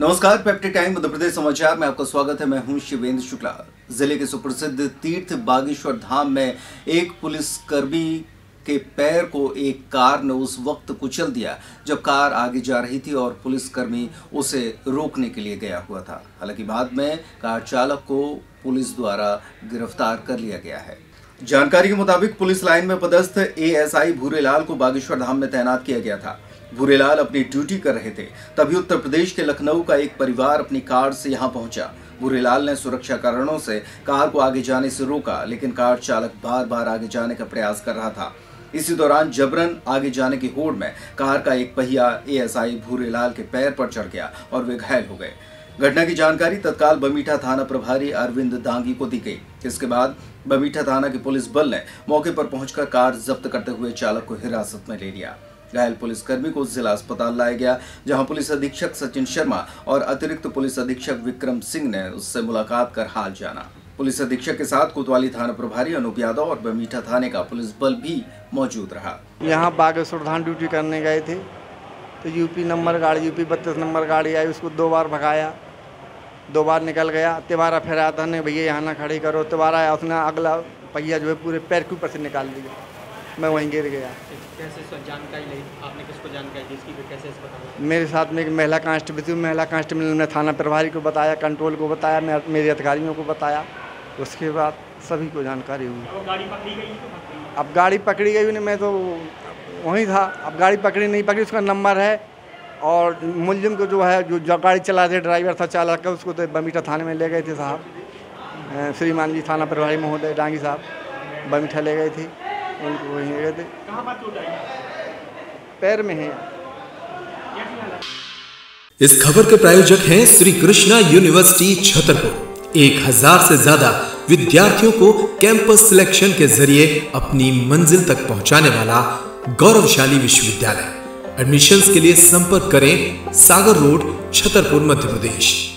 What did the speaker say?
नमस्कार, peptic time Madhya Pradesh समाचार में आपका स्वागत है। मैं हूं शिवेंद्र शुक्ला। जिले के सुप्रसिद्ध तीर्थ बागेश्वर धाम में एक पुलिसकर्मी के पैर को एक कार ने उस वक्त कुचल दिया जब कार आगे जा रही थी और पुलिसकर्मी उसे रोकने के लिए गया हुआ था। हालांकि बाद में कार चालक को पुलिस द्वारा गिरफ्तार कर लिया गया है। जानकारी के मुताबिक पुलिस लाइन में पदस्थ एएसआई भूरेलाल को बागेश्वर धाम में तैनात किया गया था। भूरेलाल अपनी ड्यूटी कर रहे थे, तभी उत्तर प्रदेश के लखनऊ का एक परिवार अपनी कार से यहां पहुंचा। भूरेलाल ने सुरक्षा कारणों से कार को आगे जाने से रोका, लेकिन कार चालक बार बार आगे जाने का प्रयास कर रहा था। इसी दौरान जबरन आगे जाने की होड़ में कार का एक पहिया एएसआई भूरेलाल के पैर पर चढ़ गया और वे घायल हो गए। घटना की जानकारी तत्काल बमीठा थाना प्रभारी अरविंद दांगी को दी गई। इसके बाद बमीठा थाना के पुलिस बल ने मौके पर पहुंचकर कार जब्त करते हुए चालक को हिरासत में ले लिया। घायल पुलिसकर्मी को जिला अस्पताल लाया गया, जहां पुलिस अधीक्षक सचिन शर्मा और अतिरिक्त पुलिस अधीक्षक विक्रम सिंह ने उससे मुलाकात कर हाल जाना। पुलिस अधीक्षक के साथ कोतवाली थाना प्रभारी अनूप यादव और बमीठा थाने का पुलिस बल भी मौजूद रहा। यहाँ बागेश्वर धाम ड्यूटी करने गए थे तो यूपी 32 नंबर गाड़ी आई, उसको 2 बार भगाया, 2 बार निकल गया। तिबारा फिर आया था, नहीं भैया यहाँ ना खड़ी करो। तिबारा आया, उसने अगला पहिया जो है पूरे पैर के ऊपर से निकाल दिया, मैं वहीं गिर गया। कैसे जानकारी ली आपने, किसको जानकारी दी इसकी, कैसे बताया? मेरे साथ में एक महिला कांस्टेबल थी, महिला कांस्टेबल ने थाना प्रभारी को बताया, कंट्रोल को बताया, मेरे अधिकारियों को बताया। उसके बाद सभी को जानकारी हुई। गाड़ी पकड़ी गई? अब गाड़ी पकड़ी गई नहीं, मैं तो वहीं था। अब गाड़ी पकड़ी नहीं पकड़ी, उसका नंबर है और मुलजिम को जो है जो गाड़ी चला रहे ड्राइवर था, चालक का, उसको तो बमीठा थाने में ले गए थे साहब, श्रीमान जी थाना प्रभारी महोदय डांगी साहब बमीठा ले गए थे, उनको वहीं गए थे। कहाँ पर चोट आई? पैर में है। इस खबर के प्रायोजक हैं श्री कृष्णा यूनिवर्सिटी छतरपुर। 1000 से ज्यादा विद्यार्थियों को कैंपस सिलेक्शन के जरिए अपनी मंजिल तक पहुंचाने वाला गौरवशाली विश्वविद्यालय। एडमिशंस के लिए संपर्क करें सागर रोड, छतरपुर, मध्य प्रदेश।